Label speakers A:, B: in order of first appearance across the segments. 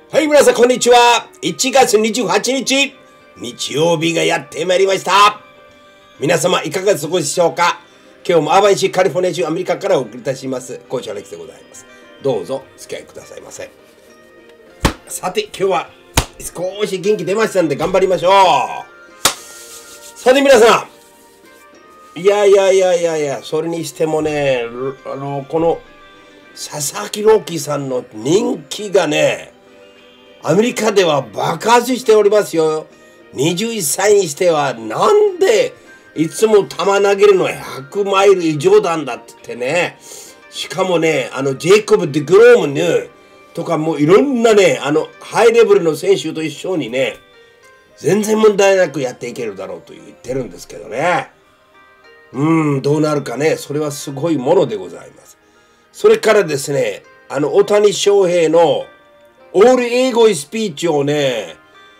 A: はい、皆さん、こんにちは。1月28日、日曜日がやってまいりました。皆様、いかがお過ごしでしょうか。今日もアーバン市カリフォルニア州アメリカからお送りいたします。コーチアレックスでございます。どうぞ、お付き合いくださいませ。さて、今日は少し元気出ましたんで頑張りましょう。さて、皆さん。いや、それにしてもね、この佐々木朗希さんの人気がね、アメリカでは爆発しておりますよ。21歳にしては、なんでいつも球投げるのは100マイル以上なんだって言ってね。しかもね、ジェイコブ・デグロームね、とかもういろんなね、ハイレベルの選手と一緒にね、全然問題なくやっていけるだろうと言ってるんですけどね。どうなるかね、それはすごいものでございます。それからですね、大谷翔平のオール英語スピーチをね、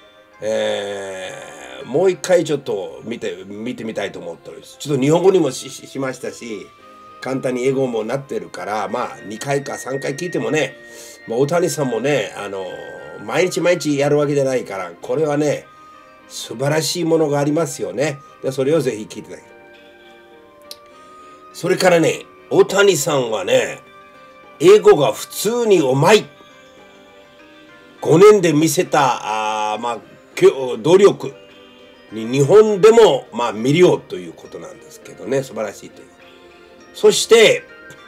A: もう一回ちょっと見てみたいと思っております。ちょっと日本語にもしましたし、簡単に英語もなってるから、まあ2回か3回聞いてもね、大谷さんもね、毎日やるわけじゃないから、これはね、素晴らしいものがありますよね。でそれをぜひ聞いてください。それからね、大谷さんはね、英語が普通にうまい。5年で見せた努力に日本でも見るよということなんですけどね、素晴らしいという。そして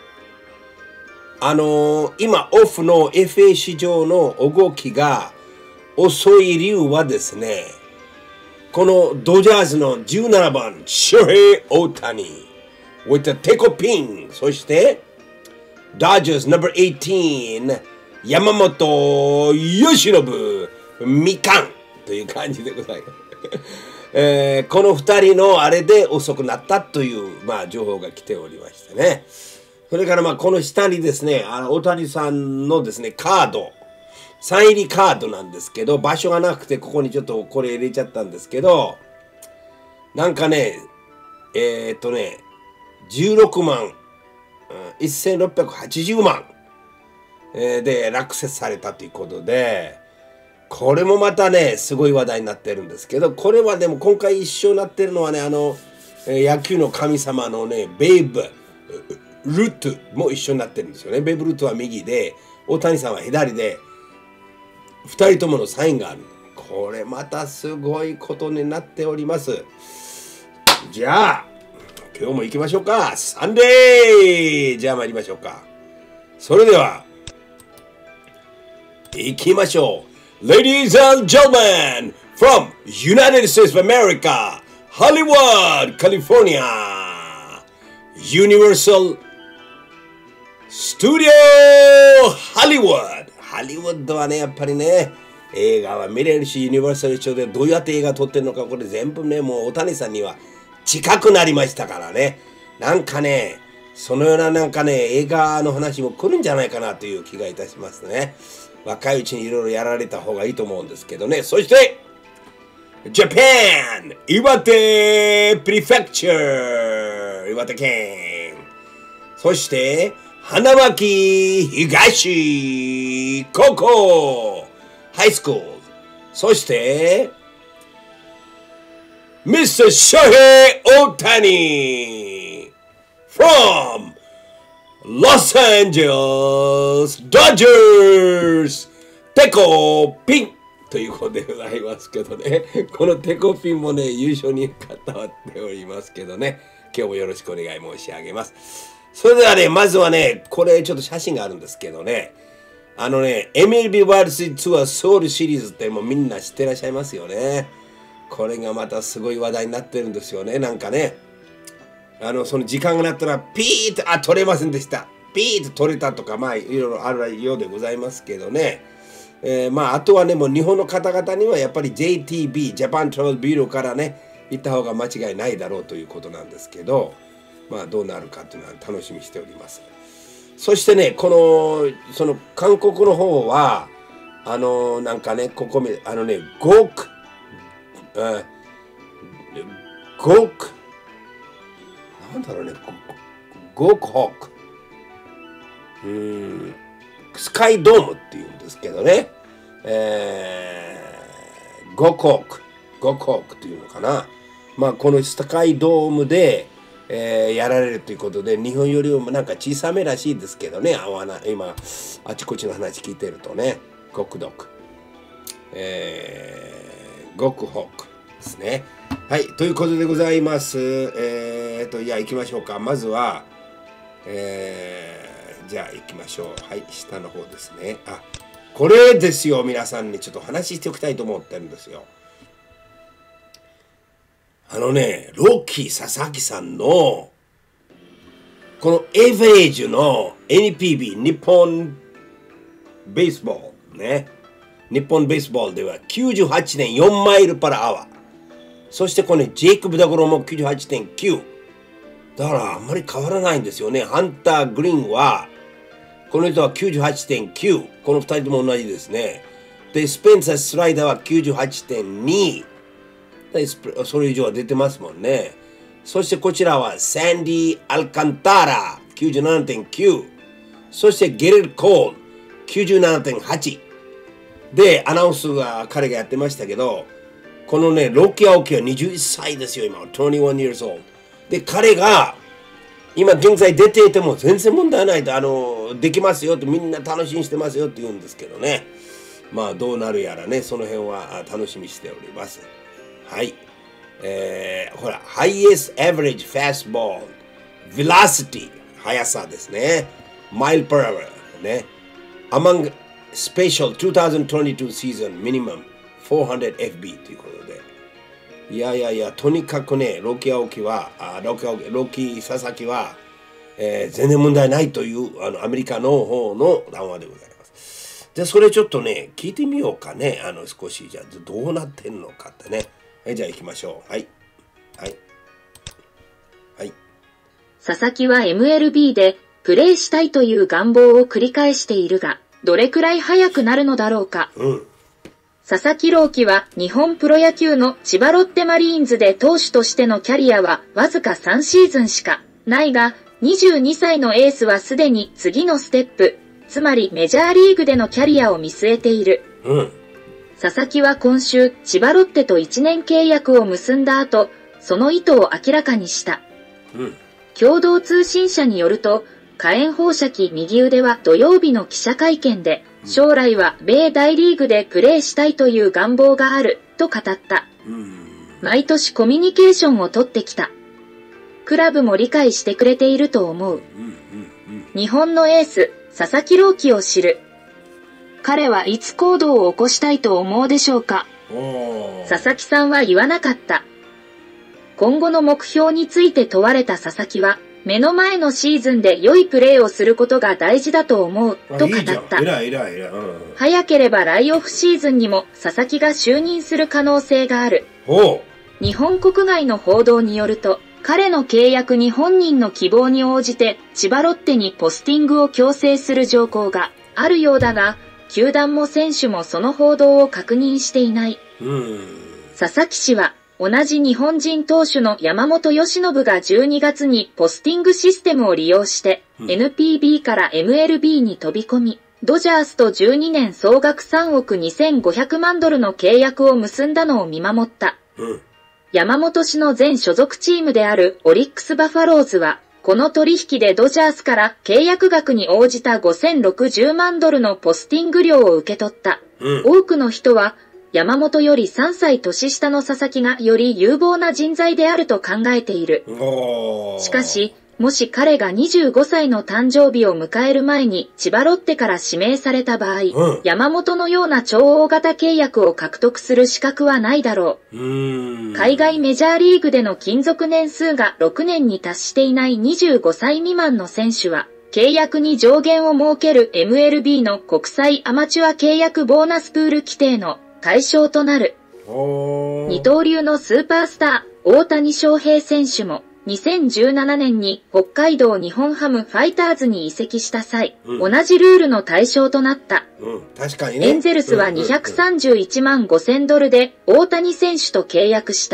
A: 今オフの FA 市場の動きが遅い理由はですね、このドジャースの17番ショヘイ・オータニ with the テコピン、そしてダジャース No.18山本由伸みかんという感じでございます。この2人のあれで遅くなったという、情報が来ておりましてね。それからこの下にですね、大谷さんのですね、カード、サイン入りカードなんですけど、場所がなくてここにちょっとこれ入れちゃったんですけど、なんかね、16万、1680万。で落札されたということで、これもまたねすごい話題になってるんですけど、これはでも今回一緒になってるのはね、野球の神様のねベイブ・ルートも一緒になってるんですよね。ベイブ・ルートは右で大谷さんは左で2人とものサインがある。これまたすごいことになっております。じゃあ今日も行きましょうか。サンデー、じゃあ参りましょうか。それでは行きましょう。Ladies and gentlemen, from United States of America, Hollywood, California, Universal Studio Hollywood。ハリウッドはね、やっぱりね、映画は見れるし、ユニバーサル一緒でどうやって映画撮ってるのか、これ全部ね、もう大谷さんには近くなりましたからね。なんかね、そのようななんかね、映画の話も来るんじゃないかなという気がいたしますね。若いうちにいろいろやられた方がいいと思うんですけどね。そして、ジャパン岩手プリフェクチャー岩手県。そして、花巻東高校ハイスクール。そして、Mr. Shohei Ohtani from Los Angeles Dodgers テコピンということでございますけどね。このテコピンもね、優勝に関わっておりますけどね。今日もよろしくお願い申し上げます。それではね、まずはね、これちょっと写真があるんですけどね。MLB ワールドシリーズツアーソウルシリーズってもうみんな知ってらっしゃいますよね。これがまたすごい話題になってるんですよね。なんかね。その時間がなったらピーッと取れませんでした。ピーッと取れたとかいろいろあるようでございますけどね。あとはね、もう日本の方々にはやっぱり JTB ジャパントラベルビューローからね行った方が間違いないだろうということなんですけど、どうなるかというのは楽しみにしております。そしてね、その韓国の方はなんかね、ここ5億なんだろうね、ゴークホーク。スカイドームっていうんですけどね。 ゴコークというのかな。まあこの高いドームで、やられるということで、日本よりもなんか小さめらしいですけどね、今あちこちの話聞いてるとね、ゴクホークですね。はい、ということでございます。じゃあ行きましょうか。まずは、じゃあ行きましょう。はい、下の方ですね。これですよ。皆さんにちょっと話しておきたいと思ってるんですよ。ロッキー佐々木さんのこのエベレージの NPB 日本ベースボールね。日本ベースボールでは 98.4 マイルパラアワー。そしてこのジェイコブ・ダグロも 98.9。だからあんまり変わらないんですよね。ハンター・グリーンはこの人は 98.9。この2人とも同じですね。で、スペンサー・スライダーは 98.2。それ以上は出てますもんね。そしてこちらはサンディ・アルカンタラ 97.9。そしてゲレル・コール 97.8。で、アナウンスは彼がやってましたけど、このね、ロッキー・アオキは21歳ですよ、今。21 years old。で、彼が今現在出ていても全然問題ないと、できますよとみんな楽しみにしてますよって言うんですけどね。まあどうなるやらね、その辺は楽しみにしております。はい。ほら、highest average fastball velocity 速さですね。mile per hour ね。among special 2022 season minimum 400FB ということで。いや、とにかくね、ロッキー佐々木は、全然問題ないというアメリカの方の談話でございます。じゃあそれちょっとね、聞いてみようかね。少し、じゃあどうなってんのかってね。はい、じゃあ行きましょう。はい。
B: 佐々木は MLB でプレーしたいという願望を繰り返しているが、どれくらい速くなるのだろうか。佐々木朗希は日本プロ野球の千葉ロッテマリーンズで投手としてのキャリアはわずか3シーズンしかないが、22歳のエースはすでに次のステップ、つまりメジャーリーグでのキャリアを見据えている。佐々木は今週、千葉ロッテと1年契約を結んだ後、その意図を明らかにした。共同通信社によると、火炎放射器右腕は土曜日の記者会見で、将来は米大リーグでプレーしたいという願望がある、と語った。毎年コミュニケーションをとってきた。クラブも理解してくれていると思う。日本のエース、佐々木朗希を知る。彼はいつ行動を起こしたいと思うでしょうか。佐々木さんは言わなかった。今後の目標について問われた佐々木は、目の前のシーズンで良いプレーをすることが大事だと思う、と語った。早ければライオフシーズンにも佐々木が就任する可能性がある。日本国外の報道によると、彼の契約に本人の希望に応じて千葉ロッテにポスティングを強制する条項があるようだが、球団も選手もその報道を確認していない。佐々木氏は、同じ日本人投手の山本由伸が12月にポスティングシステムを利用して、NPB から MLB に飛び込み、ドジャースと12年総額3億2500万ドルの契約を結んだのを見守った。山本氏の前所属チームであるオリックス・バファローズは、この取引でドジャースから契約額に応じた5060万ドルのポスティング料を受け取った。多くの人は、山本より3歳年下の佐々木がより有望な人材であると考えている。しかし、もし彼が25歳の誕生日を迎える前に千葉ロッテから指名された場合、山本のような超大型契約を獲得する資格はないだろう。海外メジャーリーグでの勤続年数が6年に達していない25歳未満の選手は、契約に上限を設ける MLB の国際アマチュア契約ボーナスプール規定の対象となる。二刀流のスーパースター、大谷翔平選手も、2017年に北海道日本ハムファイターズに移籍した際、同じルールの対象となった。
A: 確かにね。
B: エンゼルスは231万5000ドルで大谷選手と契約した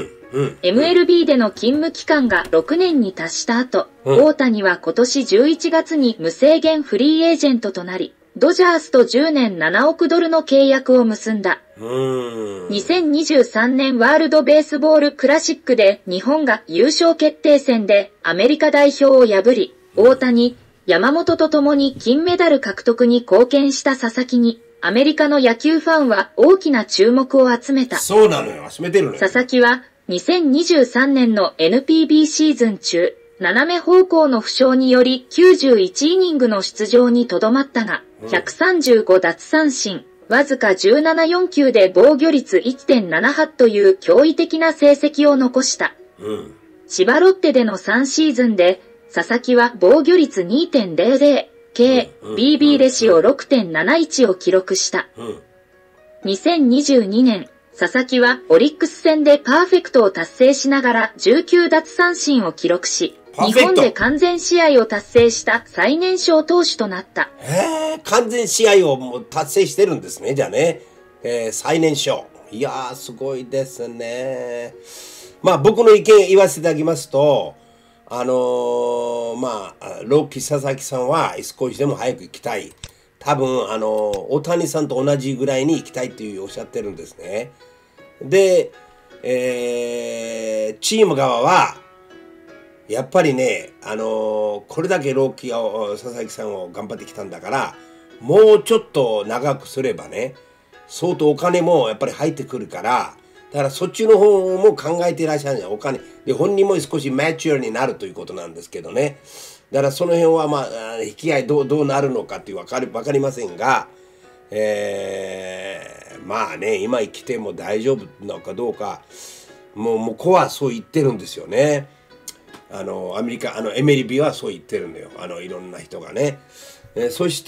B: 。MLB での勤務期間が6年に達した後、大谷は今年11月に無制限フリーエージェントとなり、 ドジャースと10年7億ドルの契約を結んだ。2023年ワールドベースボールクラシックで日本が優勝決定戦でアメリカ代表を破り、大谷、山本と共に金メダル獲得に貢献した佐々木に、アメリカの野球ファンは大きな注目を集めた。
A: そうなのよ、集めてるのよ。
B: 佐々木は2023年の NPB シーズン中、斜め方向の負傷により91イニングの出場にとどまったが、135奪三振、わずか17、4球で防御率 1.78 という驚異的な成績を残した。千葉ロッテでの3シーズンで、佐々木は防御率 2.00、計 BB レシオ 6.71 を記録した。2022年、佐々木はオリックス戦でパーフェクトを達成しながら19奪三振を記録し、日本で完全試合を達成した最年少投手となった。
A: 完全試合をもう達成してるんですね、じゃあね。最年少。いやー、すごいですね。まあ僕の意見言わせていただきますと、まあ、ロッキー佐々木さんは少しでも早く行きたい。多分、大谷さんと同じぐらいに行きたいっていうおっしゃってるんですね。で、チーム側は、やっぱりね、これだけロッキー佐々木さんを頑張ってきたんだから、もうちょっと長くすればね、相当お金もやっぱり入ってくるから、だからそっちの方も考えていらっしゃるんじゃん、お金。で、本人も少しマチュアになるということなんですけどね。だからその辺はまあ、引き合いどうなるのかっていうわかりませんが、まあね、今生きても大丈夫なのかどうか、もう子はそう言ってるんですよね。アメリカ、MLB はそう言ってるんだよ。いろんな人がね。そして、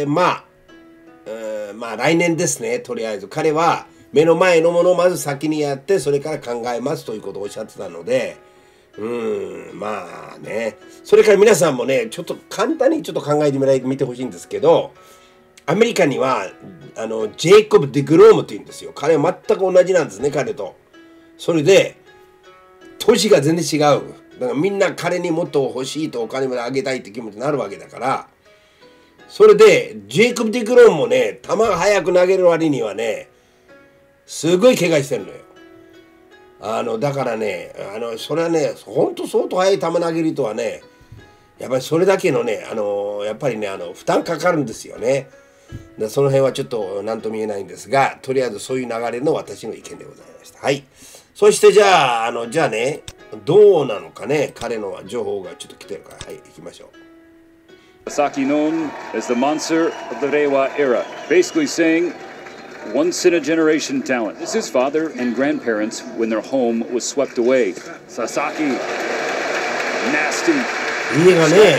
A: まあ来年ですね、とりあえず。彼は目の前のものをまず先にやって、それから考えますということをおっしゃってたので、まあね。それから皆さんもね、ちょっと簡単にちょっと考えてみてほしいんですけど、アメリカには、ジェイコブ・デグロームって言うんですよ。彼は全く同じなんですね、彼と。それで、年が全然違う。だからみんな彼にもっと欲しいとお金まであげたいって気持ちになるわけだから、それで、ジェイコブ・デグロームもね、球が速く投げる割にはね、すごい怪我してるのよ。だからね、それはね、ほんと相当速い球投げる人はね、やっぱりそれだけのね、やっぱりね、負担かかるんですよね。その辺はちょっと何とも言えないんですが、とりあえずそういう流れの私の意見でございました。はい。そしてじゃあ、じゃあね、どうなのかね、彼の情報がちょっと来てるから、はい、行きましょう。
C: Sasaki known as the monster of the Reiwa era, basically saying once in a generation talent. This is his father and grandparents when their home was swept away. Sasaki, nasty.
A: 家がね、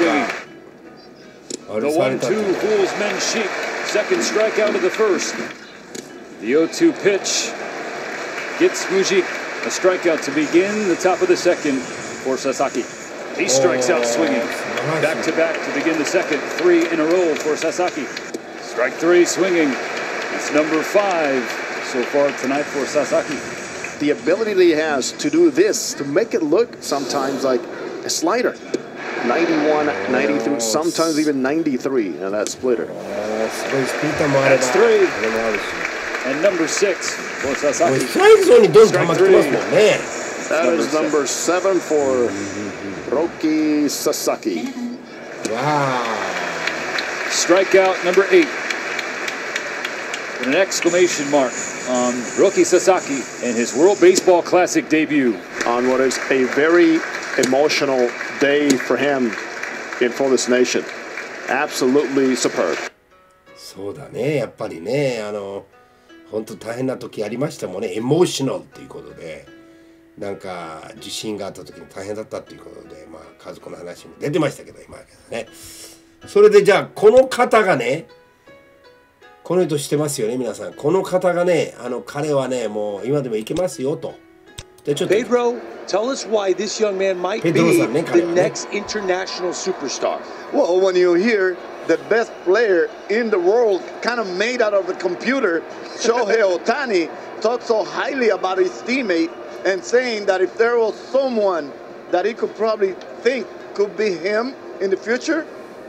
C: The 1-2 fools men sheep. Second strikeout of the first. The 0-2 pitch gets Mujik a strikeout to begin the top of the second for Sasaki. He strikes out swinging. Back to back to begin the second. 3 in a row for Sasaki. Strike 3 swinging. That's number 5 so far tonight for Sasaki.
D: The ability that he has to do this, to make it look sometimes like a slider. 91, 93, sometimes even 93 in that splitter.
C: That's 3. And number 6 for Sasaki.
D: Strike 3. That is number 7 for Roki Sasaki.
A: Wow.
C: Strikeout number 8. With an exclamation mark on Roki Sasaki and his World Baseball Classic debut.
D: On what is a very emotional day for him in for this nation. Absolutely superb.
A: そうだね、やっぱりね、本当大変な時ありましたもんね、エモーショナルということで、なんか地震があった時に大変だったということで、まあ家族の話も出てましたけど、今ね。それでじゃあこの方がね、この人知ってますよね、皆さん。この方がね、彼はね、もう今でもいけますよと。
E: Pedro, tell us why this young man might be the next international superstar.
D: Well, when you hear the best player in the world kind of made out of the computer, Shohei Ohtani, talk so highly about his teammate and saying that if there was someone that he could probably think could be him in the future,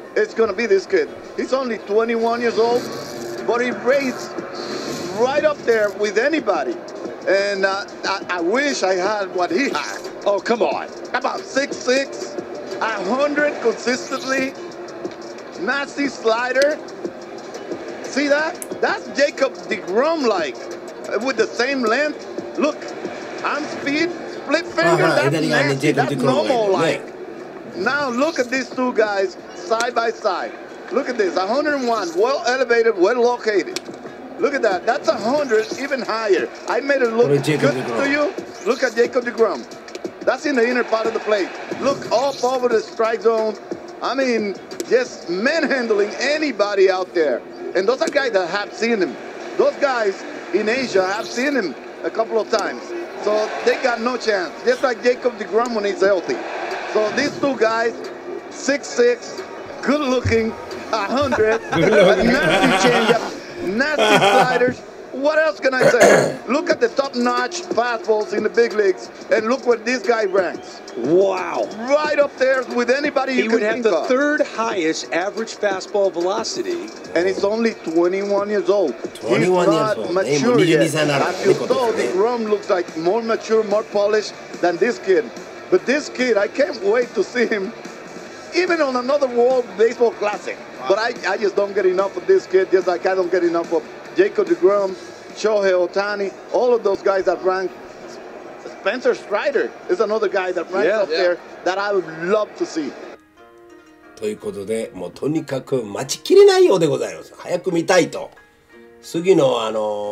D: it's going to be this kid. He's only 21 years old, but he rates right up there with anybody. And I wish I had what he had.
E: Oh, come on.
D: About 6'6", 100 consistently, nasty slider. See that? That's Jacob deGrom-like, with the same length. Look, arm speed, split finger, that's nasty, that's normal-like. Now look at these two guys side by side. Look at this, 101, well elevated, well located. Look at that, that's 100, even higher. I made it look good to you. Look at Jacob deGrom. That's in the inner part of the plate. Look up over the strike zone. I mean, just manhandling anybody out there. And those are guys that have seen him. Those guys in Asia have seen him a couple of times. So they got no chance, just like Jacob deGrom when he's healthy. So these two guys, 6'6", good looking, 100, nasty changeup, nasty sliders. What else can I say? Look at the top-notch fastballs in the big leagues, and look where this guy ranks.
E: Wow.
D: Right up there with anybody you can think of.
E: He would have the third highest average fastball velocity.
D: And he's only 21 years old.
A: 21
D: he's not
A: years old.
D: mature yet. As you saw, deGrom looks like more mature, more polished than this kid. But this kid, I can't wait to see him even on another World Baseball Classic. Wow. But I just don't get enough of this kid, just like I don't get enough of Jacob deGrom, Shohei Ohtani, all of those guys that rank. Spencer Strider is another guy that ranks up there that I would love to see.
A: ということで、もうとにかく待ちきれないようでございます。早く見たいと。次の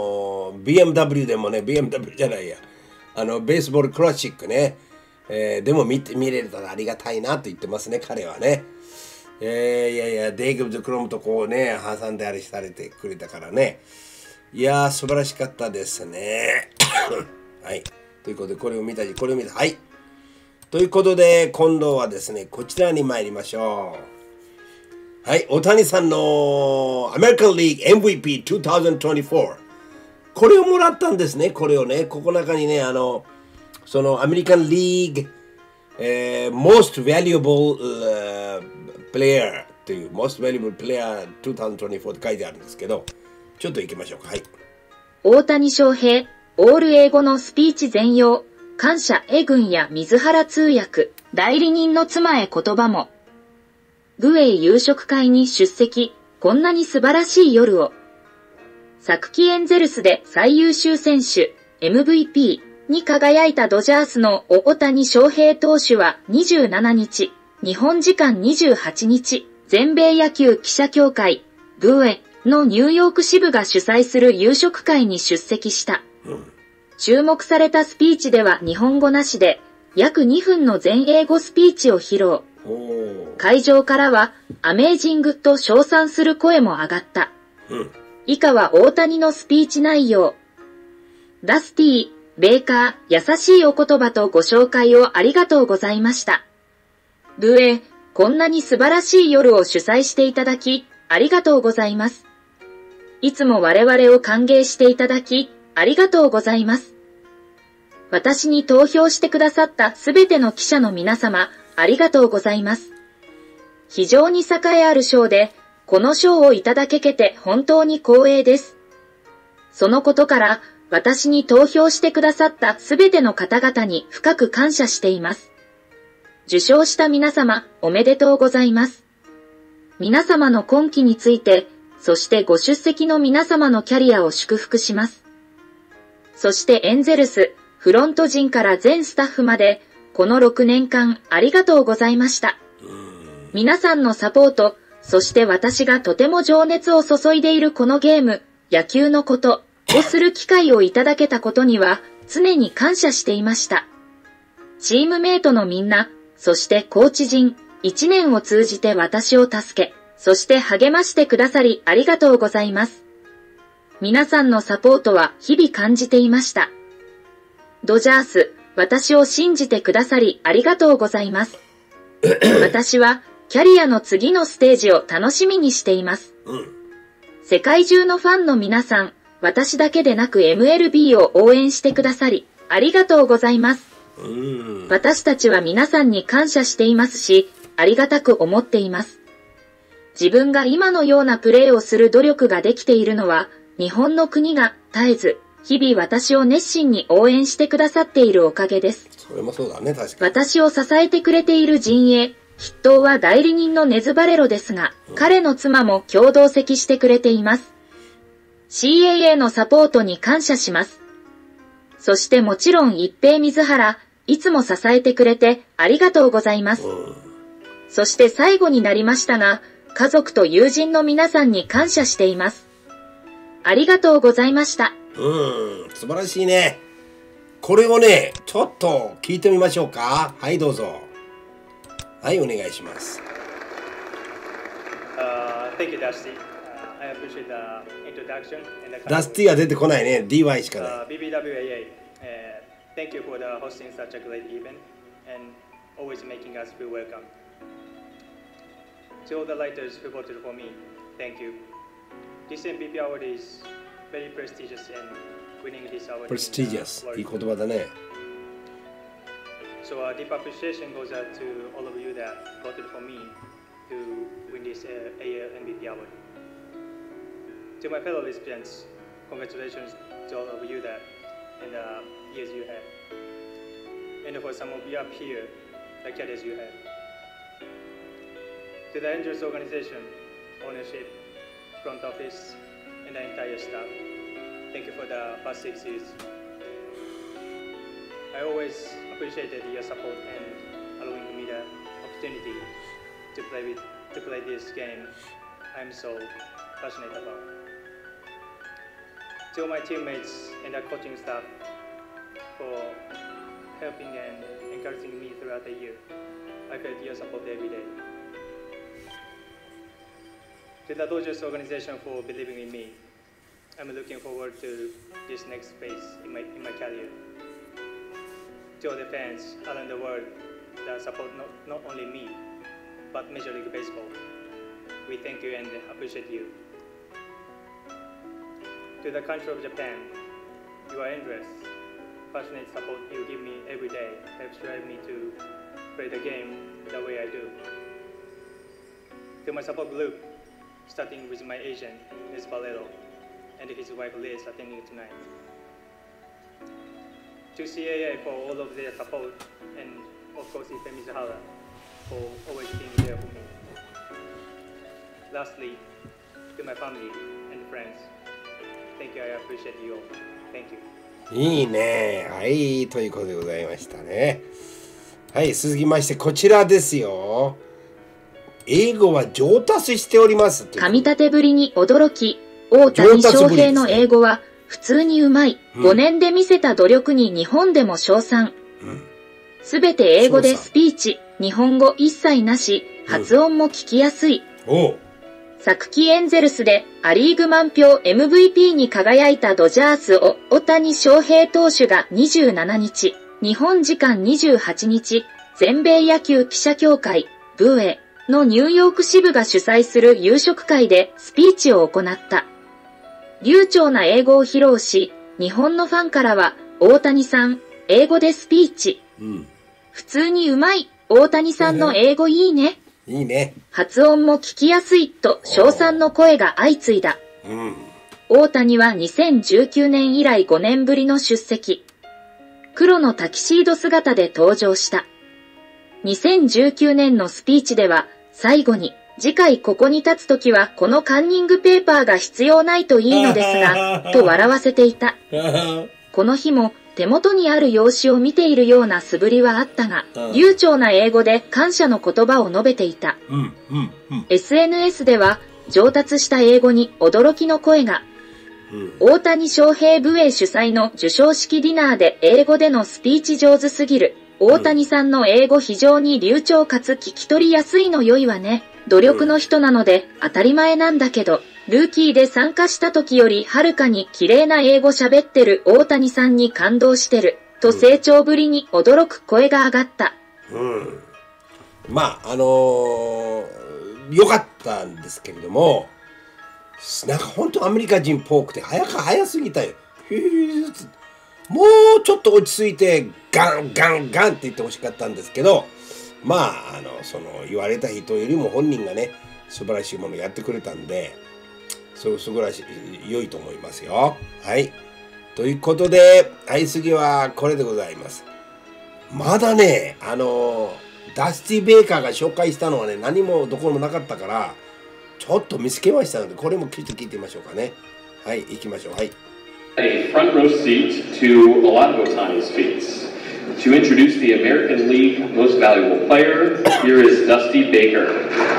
A: BMW でもね、BMW じゃないや、ベースボールクラシックね、でも見れたらありがたいなと言ってますね、彼はね。いや、デイブ・デクロムとこうね、挟んであれされてくれたからね。いやー、素晴らしかったですね。はい。ということで、これを見たり、これを見た。はい。ということで、今度はですね、こちらに参りましょう。はい、大谷さんのアメリカンリーグ MVP2024。これをもらったんですね、これをね。ここの中にね、そのアメリカンリーグ、Most Valuable Player という、Most Valuable Player 2024って書いてあるんですけど、ちょっと行きましょうか。はい。
B: 大谷翔平、オール英語のスピーチ全容。感謝エグンや水原通訳、代理人の妻へ言葉も。グエイ夕食会に出席、こんなに素晴らしい夜を。昨季エンゼルスで最優秀選手、MVP に輝いたドジャースの大谷翔平投手は27日、日本時間28日、全米野球記者協会、グエイのニューヨーク支部が主催する夕食会に出席した。注目されたスピーチでは日本語なしで約2分の全英語スピーチを披露。会場からはアメージングと称賛する声も上がった。以下は大谷のスピーチ内容。ダスティ、ベーカー、優しいお言葉とご紹介をありがとうございました。グエ、こんなに素晴らしい夜を主催していただき、ありがとうございます。いつも我々を歓迎していただき、ありがとうございます。私に投票してくださったすべての記者の皆様、ありがとうございます。非常に栄えある賞で、この賞をいただけて本当に光栄です。そのことから、私に投票してくださったすべての方々に深く感謝しています。受賞した皆様、おめでとうございます。皆様の今期について、そしてご出席の皆様のキャリアを祝福します。そしてエンゼルス、フロント陣から全スタッフまで、この6年間ありがとうございました。皆さんのサポート、そして私がとても情熱を注いでいるこのゲーム、野球のことをする機会をいただけたことには、常に感謝していました。チームメイトのみんな、そしてコーチ陣、1年を通じて私を助け、そして励ましてくださりありがとうございます。皆さんのサポートは日々感じていました。ドジャース、私を信じてくださりありがとうございます。私はキャリアの次のステージを楽しみにしています。世界中のファンの皆さん、私だけでなく MLB を応援してくださりありがとうございます。私たちは皆さんに感謝していますし、ありがたく思っています。 自分が今のようなプレーをする努力ができているのは、日本の国が絶えず、日々私を熱心に応援してくださっているおかげです。
A: それもそうだね、確かに。
B: 私を支えてくれている陣営、筆頭は代理人のネズバレロですが、彼の妻も共同席してくれています。CAA のサポートに感謝します。そしてもちろん一平水原、いつも支えてくれてありがとうございます。そして最後になりましたが、家族と友人の皆さんに感謝しています。ありがとうございました。
A: 素晴らしいね。これをね、ちょっと聞いてみましょうか。はい、どうぞ。はい、お願いします。
F: Thank you, Dusty. I appreciate the introduction.
A: ダスティは出てこないね。DY しかない。
F: BBWAA, thank you for the hosting such a great event and always making us feel welcome. To all the writers who voted for me, thank you. This MVP award is very prestigious and winning this award.
A: Prestigious. いい言葉だね。
F: So deep appreciation goes out to all of you that voted for me to win this AL MVP award. To my fellow recipients, congratulations to all of you that in the years you had. And for some of you up here, the careers you had. To the Angels organization, ownership, front office, and the entire staff, thank you for the past 6 years. I always appreciated your support and allowing me the opportunity to play this game I'm so passionate about. To my teammates and the coaching staff for helping and encouraging me throughout the year. I felt your support every day. To the Dodgers organization for believing in me. I'm looking forward to this next phase in my career. To all the fans around the world that support not only me, but Major League Baseball. We thank you and appreciate you. To the country of Japan, your interest, passionate support you give me every day helps drive me to play the game the way I do. To my support group, starting with my agent, Ms. Valero, and his wife Liz attending tonight. To CAA for all of their support, and of course Ife Mizuhara for always being there for me. Lastly, to my family and friends, thank you, I appreciate you all. Thank you.
A: いいね。はい、ということでございましたね。はい、続きましてこちらですよ。英語は上達しております。
B: 噛み立てぶりに驚き、大谷翔平の英語は普通にうまい。5年で見せた努力に日本でも称賛。すべて英語でスピーチ、日本語一切なし、発音も聞きやすい。昨季エンゼルスでアリーグ満票 MVP に輝いたドジャース大谷翔平投手が27日、日本時間28日、全米野球記者協会、ブエのニューヨーク支部が主催する夕食会でスピーチを行った。流暢な英語を披露し、日本のファンからは、大谷さん、英語でスピーチ。普通にうまい、大谷さんの英語いいね。
A: いいね。
B: 発音も聞きやすいと称賛の声が相次いだ。大谷は2019年以来5年ぶりの出席。黒のタキシード姿で登場した。2019年のスピーチでは、最後に、次回ここに立つときはこのカンニングペーパーが必要ないといいのですが、と笑わせていた。この日も手元にある用紙を見ているような素振りはあったが、流暢な英語で感謝の言葉を述べていた。SNS では上達した英語に驚きの声が。大谷翔平ブエ主催の授賞式ディナーで英語でのスピーチ上手すぎる。大谷さんの英語非常に流暢かつ聞き取りやすいの良いわね。努力の人なので当たり前なんだけど、ルーキーで参加した時よりはるかに綺麗な英語喋ってる大谷さんに感動してる、と成長ぶりに驚く声が上がった。
A: まあ、良かったんですけれども、なんか本当アメリカ人っぽくて早すぎたよ。もうちょっと落ち着いてガンガンガンって言ってほしかったんですけど、まあその言われた人よりも本人がね素晴らしいものやってくれたんで、すごい良いと思いますよ。はい。ということで、はい、次はこれでございます。まだね、ダスティ・ベイカーが紹介したのはね、何もどころもなかったから、ちょっと見つけましたので、これもちょっと聞いてみましょうかね。はい、行きましょう。はい。
G: A front row seat to a lot of Ohtani's feats. To introduce the American League Most Valuable Player, here is Dusty Baker.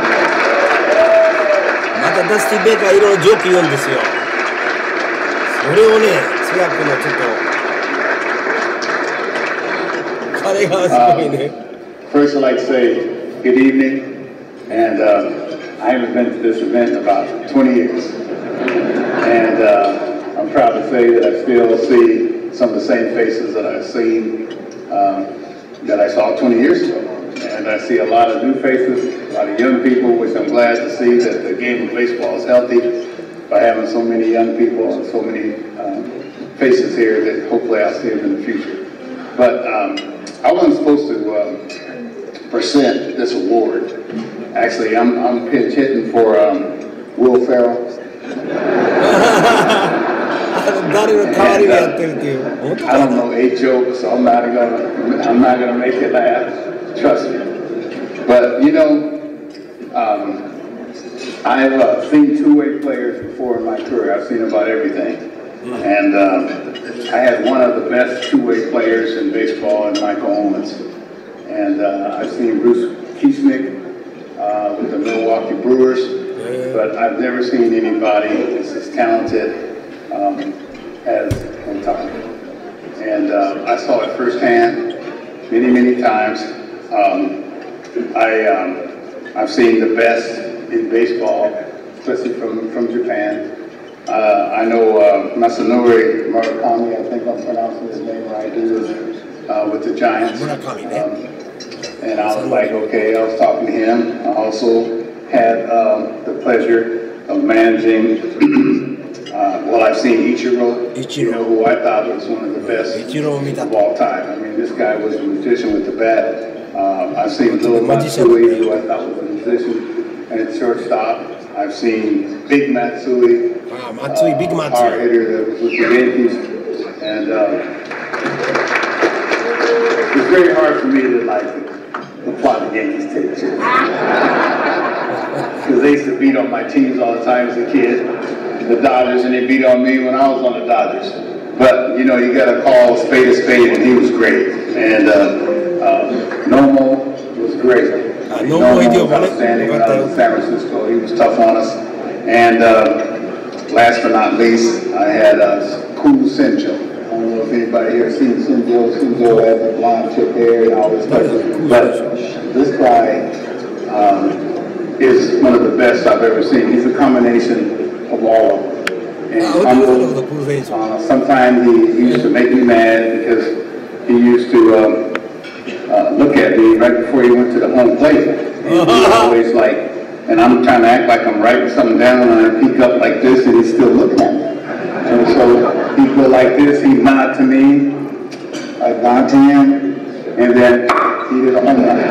A: またダスティ・ベイカーいろいろジョーク言うんですよ。それをね、通訳のちょっと彼がすごいね。
H: First, I'd like to say good evening, and I haven't been to this event in about 20 years, and I'm proud to say that I still see some of the same faces that I've seen that I saw 20 years ago, and I see a lot of new faces, a lot of young people, which I'm glad to see that the game of baseball is healthy by having so many young people and so many faces here that hopefully I'll see them in the future. But I wasn't supposed to present this award. Actually, I'm pinch hitting for Will Ferrell. I don't know a joke, so I'm not gonna make it laugh. Trust me. But you know, I've seen two-way players before in my career. I've seen about everything. And I had one of the best two-way players in baseball in Michael Owens. And I've seen Bruce Kiesnick with the Milwaukee Brewers, but I've never seen anybody that's as talented as Ohtani. And I saw it firsthand many, many times. I've seen the best in baseball, especially from Japan. I know Masanori Murakami, I think I'm pronouncing his name right, he was with the Giants. And I was like, okay, I was talking to him. I also had the pleasure of managing, I've seen Ichiro, you know, who I thought was one of the best of all time. I mean, this guy was a musician with the bat. I've seen Little Matsui, who I thought was a musician at shortstop. I've seen Big Matsui,
A: Big Matsui,
H: our hitter that was with the Yankees, and it's very hard for me to plot the Yankees tape, because they used to beat on my teams all the time as a kid, the Dodgers, and they beat on me when I was on the Dodgers. But you know, you got to call a spade, and he was great, and Nomo was great. Nomo was outstanding when I was in San Francisco. He was tough on us. And last but not least, I had Cool Senjo. I don't know if anybody here has seen Senjo. Senjo has the blonde chip hair and all this stuff. But this guy is one of the best I've ever seen. He's a combination of all of them. And humble. Sometimes he used to make me mad because he used to look at me right before he went to the home plate. And he was always like, and I'm trying to act like I'm writing something down, and I peek up like this, and he's still looking at me. And so he'd go like this, he'd nod to me, I'd nod to him, and then he did a home run.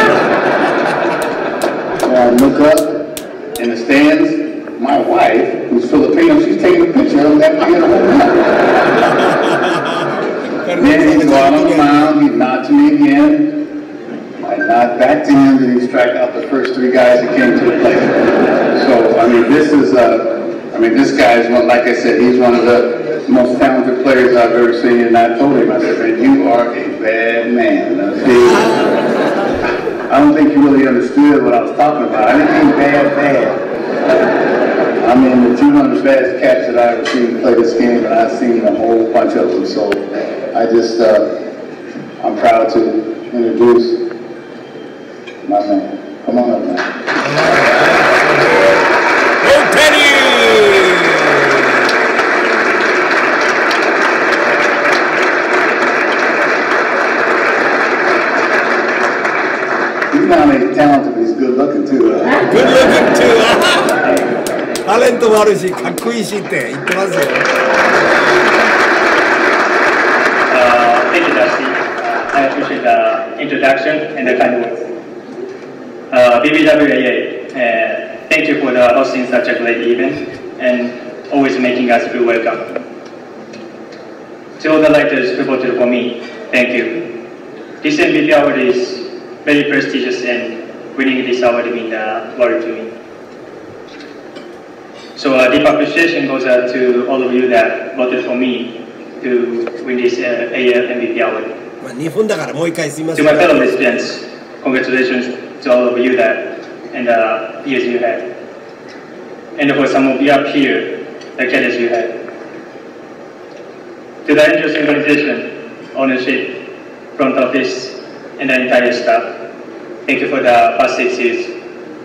H: And I look up in the stands, my wife, who's Filipino, she's taking a picture of him after he hit a home run. Then he'd go out on the mound, he'd nod to me again. I nod back to him, and he strike out the first three guys that came to the plate. So, I mean, this guy is one, like I said, he's one of the most talented players I've ever seen, and I told him, I said, man, you are a bad man. I don't think you really understood what I was talking about. I didn't mean bad. I mean the 200 best cats that I've ever seen play this game, and I've seen a whole bunch of them. So I just, I'm proud to introduce my man. Come on up, man.
A: Ohtani!
H: He's not only talented, but he's good looking too.
A: Good looking too. タレントもあるし、かっこいいしって言ってますよ。
F: Thank you, Dusty. I appreciate the introduction and the kind words. BBWAA thank you for the hosting such a great event and always making us feel welcome. To all the writers who voted for me, thank you. This MVP award is very prestigious and winning this award means the world to me. So a deep appreciation goes out to all of you that voted for me to win this AL MVP award. To my fellow residents, congratulations to all of you that and the years you had. And for some of you up here, the careers you had. To the Angels organization, ownership, front office, and the entire staff, thank you for the past 6 years.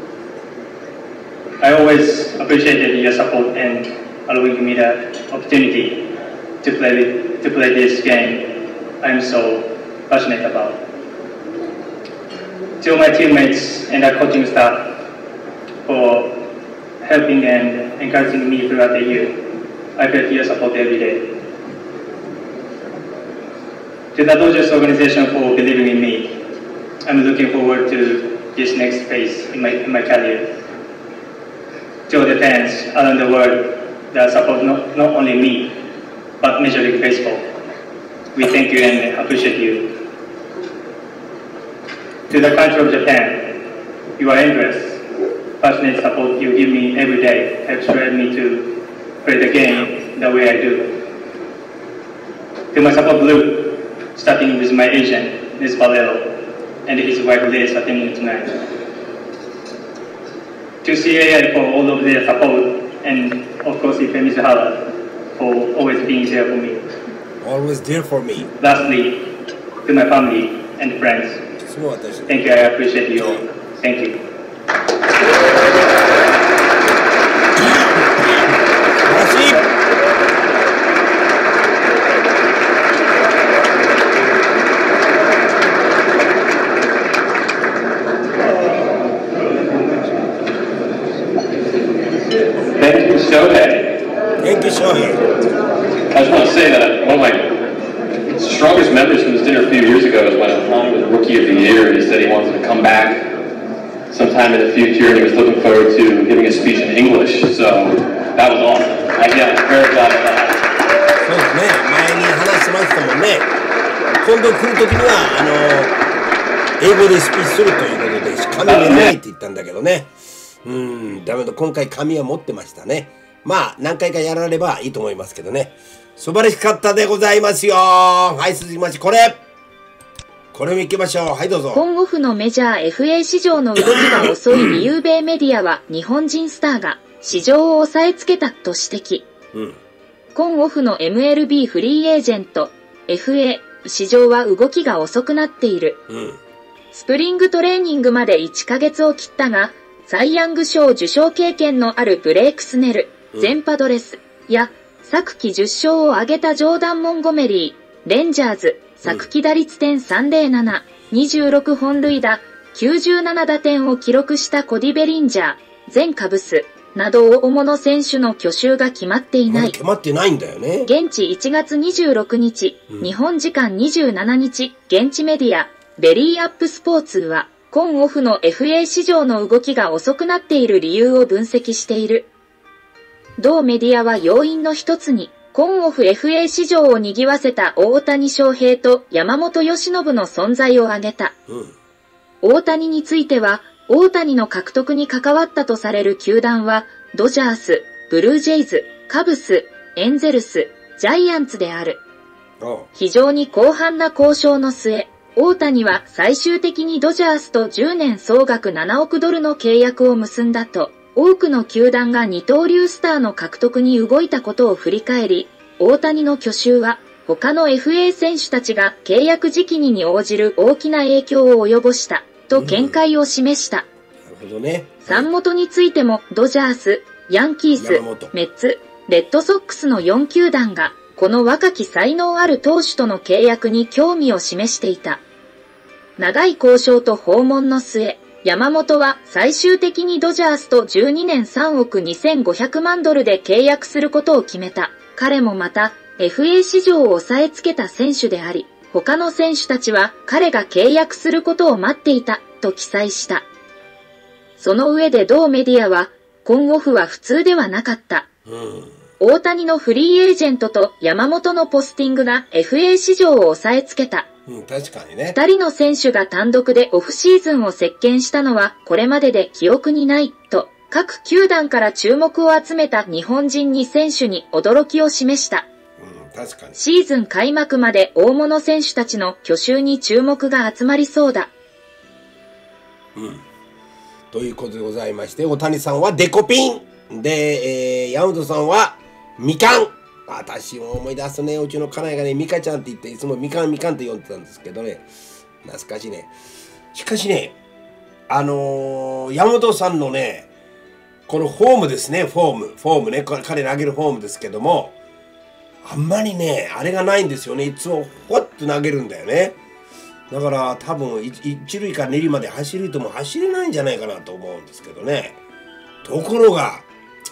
F: I always appreciated your support and allowing me the opportunity to play this game I'm so passionate about. To my teammates and the coaching staff for helping and encouraging me throughout the year, I felt your support every day. To the Dodgers organization for believing in me, I'm looking forward to this next phase in my career. To the fans around the world that support not only me, but Major League Baseball, we thank you and appreciate you. To the country of Japan, your interest, passionate support you give me every day helps drive me to play the game the way I do. To my support group, starting with my agent, Ms. Valero, and his wife Liz attending tonight. To CAI for all of their support, and of course Ife Mizuhara for always being there for me.
A: Always there for me.
F: Lastly, to my family and friends, thank you, I appreciate you all. Thank you.
G: Thank you, Shohei.
A: Thank you, Shohei.
G: I just want to say that one of my strongest memories from this dinner a few years ago is when Ohtani was Rookie of the Year, and he said he wanted to come back sometime in the future, and he was looking forward to giving a speech in English. So that was awesome. Again, very glad of that.
A: そうですね。前に話しましたもんね。今度来るときには英語でスピーチするということで紙がないって言ったんだけどね。だめだ、今回紙は持ってましたね。まあ何回かやらればいいと思いますけどね。素晴らしかったでございますよ。はい、続きましてこれも行きましょう。はい、どうぞ。
B: 今オフのメジャー FA 市場の動きが遅い理由、米メディアは日本人スターが市場を抑えつけたと指摘。今オフの MLB フリーエージェント FA 市場は動きが遅くなっている。スプリングトレーニングまで1ヶ月を切ったが、サイ・ヤング賞受賞経験のあるブレイクスネル、全パドレスや昨季10勝を挙げたジョーダン・モンゴメリー、レンジャーズ、昨季打率.307、26本塁打、97打点を記録したコディ・ベリンジャー、全カブスなど大物選手の去就が決まっていない。
A: 決まってないんだよね。
B: 現地1月26日、日本時間27日、現地メディア、ベリーアップスポーツは、今オフの FA 市場の動きが遅くなっている理由を分析している。同メディアは要因の一つに、今オフ FA 市場を賑わせた大谷翔平と山本由伸の存在を挙げた。大谷については、大谷の獲得に関わったとされる球団は、ドジャース、ブルージェイズ、カブス、エンゼルス、ジャイアンツである。非常に広範な交渉の末、大谷は最終的にドジャースと10年総額7億ドルの契約を結んだと、多くの球団が二刀流スターの獲得に動いたことを振り返り、大谷の去就は他の FA 選手たちが契約時期に応じる大きな影響を及ぼしたと見解を示した。
A: なるほどね。
B: 山本についてもドジャース、ヤンキース、メッツ、レッドソックスの4球団がこの若き才能ある投手との契約に興味を示していた。長い交渉と訪問の末、山本は最終的にドジャースと12年3億2500万ドルで契約することを決めた。彼もまた FA 市場を押さえつけた選手であり、他の選手たちは彼が契約することを待っていたと記載した。 その上で同メディアは、今オフは普通ではなかった。大谷のフリーエージェントと山本のポスティングが FA 市場を押さえつけた。
A: 確かにね。
B: 2人の選手が単独でオフシーズンを席巻したのはこれまでで記憶にないと、各球団から注目を集めた日本人2選手に驚きを示した。
A: 確かに。
B: シーズン開幕まで大物選手たちの去就に注目が集まりそうだ。
A: ということでございまして、大谷さんはデコピンで、山本さんはみかん。私も思い出すね。うちの家内がね、ミカちゃんって言っていつもみかんって呼んでたんですけどね、懐かしいね。しかしね、山本さんのね、このフォームですね、フォームね、彼投げるフォームですけども、あんまりね、あれがないんですよね。いつもふわっと投げるんだよね。だから多分一塁から二塁まで走るとも走れないんじゃないかなと思うんですけどね。ところが、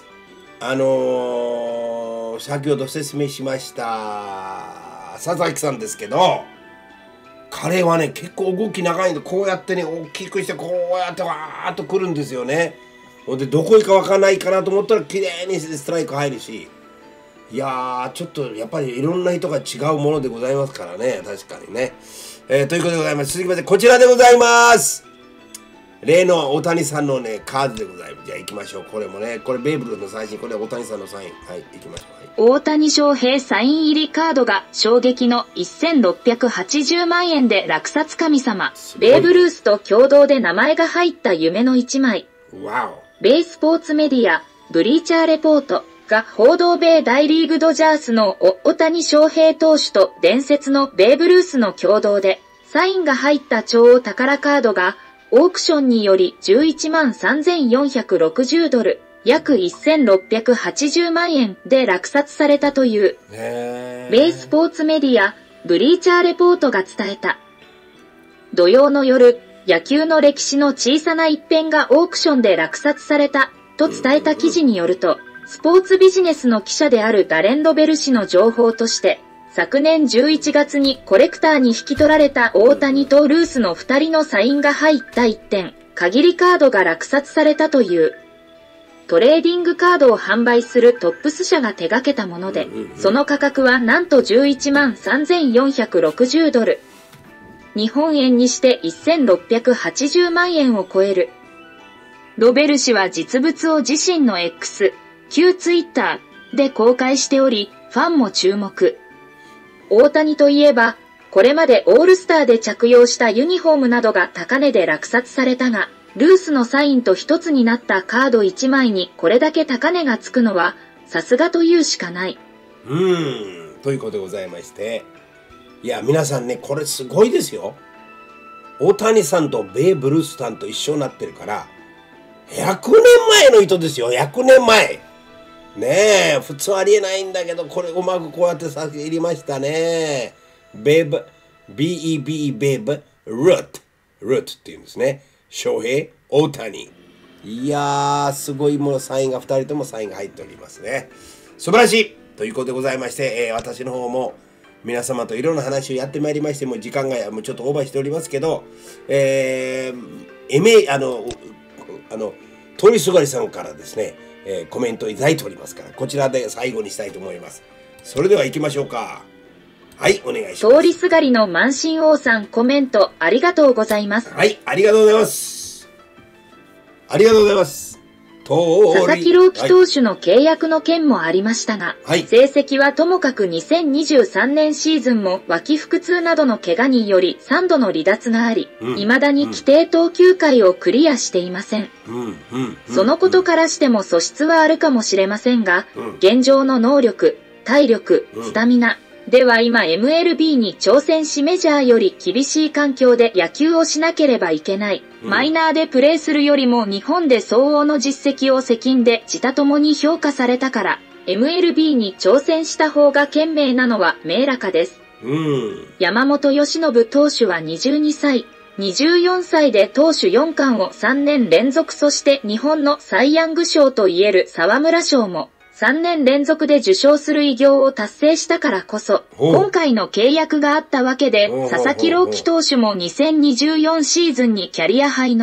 A: 先ほど説明しました佐々木さんですけど、彼はね、結構動き長いんで、こうやってね、大きくしてこうやってわーっと来るんですよね。ほんでどこ行くか分かんないかなと思ったら綺麗にストライク入るし、いやー、ちょっとやっぱりいろんな人が違うものでございますからね、確かにね。ということでございます。続きましてこちらでございます。例の大谷さんのね、カードでございます。じゃあ行きましょう。これもね、これベーブ・ルースの最新、これ大谷さんのサイン。はい、行きましょう。
B: はい、大谷翔平サイン入りカードが衝撃の1680万円で落札神様。ベーブ・ルースと共同で名前が入った夢の一枚。
A: わお。
B: ベイスポーツメディア、ブリーチャーレポートが報道米大リーグドジャースの大谷翔平投手と伝説のベーブ・ルースの共同で、サインが入った超大宝カードが、オークションにより11万3460ドル、約1680万円で落札されたという、ベイスポーツメディア、ブリーチャーレポートが伝えた。土曜の夜、野球の歴史の小さな一片がオークションで落札された、と伝えた記事によると、スポーツビジネスの記者であるダレン・ロベル氏の情報として、昨年11月にコレクターに引き取られた大谷とルースの2人のサインが入った1点、限りカードが落札されたという。トレーディングカードを販売するトップス社が手掛けたもので、その価格はなんと11万3460ドル。日本円にして1680万円を超える。ロベル氏は実物を自身の X、旧ツイッターで公開しており、ファンも注目。大谷といえば、これまでオールスターで着用したユニフォームなどが高値で落札されたが、ルースのサインと一つになったカード1枚にこれだけ高値がつくのは、さすがというしかない。
A: ということでございまして。いや、皆さんね、これすごいですよ。大谷さんとベーブ・ルースさんと一緒になってるから、100年前の人ですよ、100年前。ねえ、普通ありえないんだけど、これうまくこうやってさ入りましたね。ベーブ、B-E-B-E、ベーブ、ルートっていうんですね。翔平、大谷。いやー、すごいもうサインが2人ともサインが入っておりますね。素晴らしいということでございまして、私の方も皆様といろんな話をやってまいりまして、もう時間がもうちょっとオーバーしておりますけど、通りすがりさんからですね、コメントをいただいておりますから、こちらで最後にしたいと思います。それでは行きましょうか。はい、お願いします。
B: 通りすがりの満身王さん、コメントありがとうございます。
A: はい、ありがとうございます。ありがとうございます。
B: 佐々木朗希投手の契約の件もありましたが、
A: はい、
B: 成績はともかく2023年シーズンも脇腹痛などの怪我により3度の離脱があり、未だに規定投球回をクリアしていません。そのことからしても素質はあるかもしれませんが、現状の能力、体力、スタミナ、では今 MLB に挑戦しメジャーより厳しい環境で野球をしなければいけない。マイナーでプレーするよりも日本で相応の実績を責任で自他ともに評価されたから MLB に挑戦した方が賢明なのは明らかです。山本由伸投手は22歳。24歳で投手4冠を3年連続、そして日本のサイ・ヤング賞といえる沢村賞も3年連続で受賞する偉業を達成したからこそ、今回の契約があったわけで、佐々木朗希投手も2024シーズンにキャリアハイの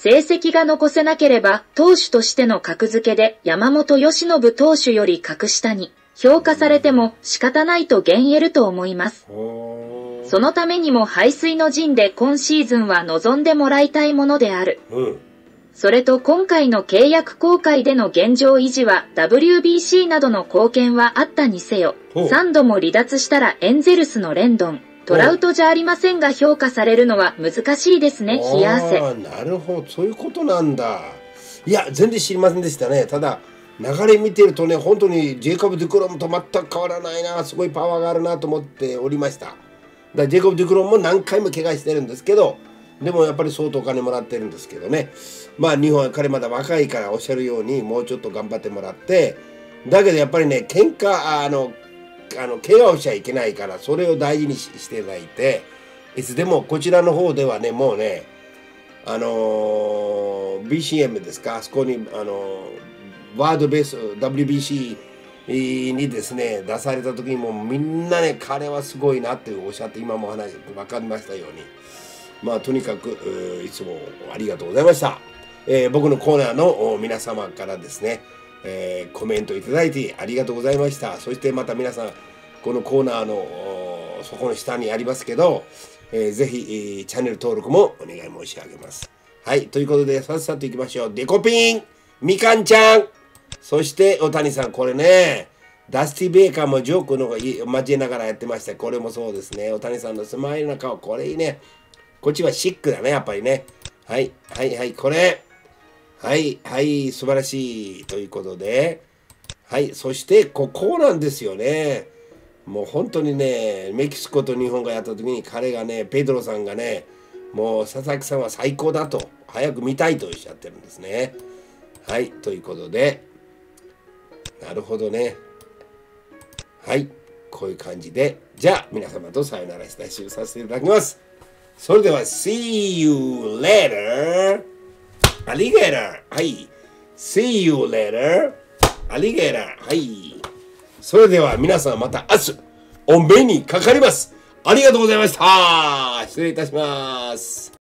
B: 成績が残せなければ投手としての格付けで山本由伸投手より格下に評価されても仕方ないと言えると思います。そのためにも背水の陣で今シーズンは望んでもらいたいものである。それと今回の契約更改での現状維持は WBC などの貢献はあったにせよ、3度も離脱したらエンゼルスのレンドン、トラウトじゃありませんが評価されるのは難しいですね、冷や汗。
A: なるほど、そういうことなんだ。いや、全然知りませんでしたね。ただ、流れ見てるとね、本当にジェイコブ・デュクロムと全く変わらないな、すごいパワーがあるなと思っておりました。だからジェイコブ・デュクロムも何回も怪我してるんですけど、でもやっぱり相当お金もらってるんですけどね。まあ日本は彼まだ若いからおっしゃるようにもうちょっと頑張ってもらって、だけどやっぱりね、怪我をしちゃいけないから、それを大事にしていただいて、いつでもこちらの方ではね、もうね、BCM ですか、あそこにワードベース WBC にですね出された時にもみんなね、彼はすごいなっておっしゃって、今も話分かりましたように、まあとにかくいつもありがとうございました。僕のコーナーの皆様からですね、コメントいただいてありがとうございました。そしてまた皆さん、このコーナーのそこの下にありますけど、ぜひチャンネル登録もお願い申し上げます。はい、ということでさっさといきましょう。デコピン、みかんちゃん、そして大谷さん、これね、ダスティ・ベイカーもジョークの交えながらやってました。これもそうですね。大谷さんのスマイルな顔、これいいね。こっちはシックだね、やっぱりね。はい、はい、はい、これ。はい、はい、素晴らしい。ということで、はい、そしてここなんですよね。もう本当にね、メキシコと日本がやった時に彼がね、ペドロさんがね、もう佐々木さんは最高だと、早く見たいとおっしゃってるんですね。はい、ということで、なるほどね。はい、こういう感じで、じゃあ皆様とさよならしたいしさせていただきます。それでは、See you later! アリゲーター。はい。See you later. アリゲーター。はい。それでは皆さんまた明日お目にかかります。ありがとうございました。失礼いたします。